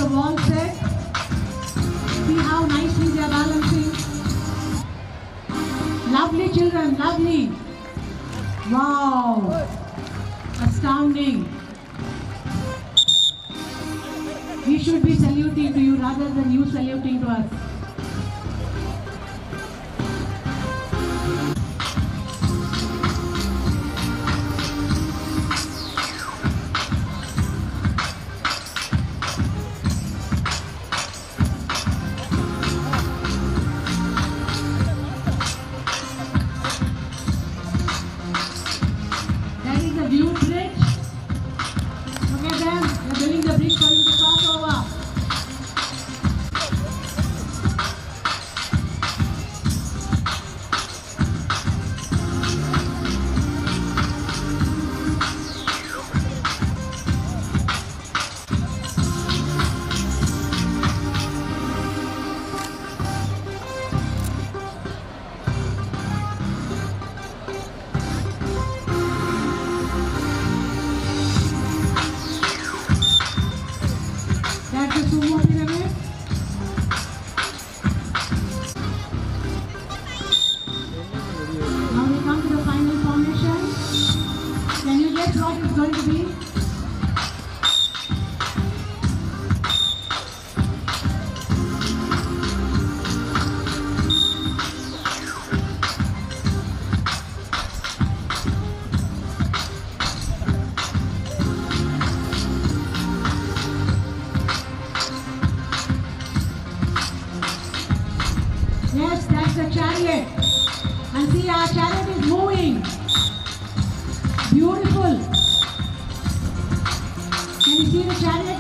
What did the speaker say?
the wall set. See how nicely they are balancing. Lovely children, lovely. Wow. Astounding. We should be saluting to you rather than you saluting to us. That is the view bridge. Look at them. They're building the bridge for you to cross over. That's the sumo pyramid. Now we come to the final formation. Can you guess what it's going to be? Yes, that's the chariot. And see, our chariot is moving. Beautiful. Can you see the chariot?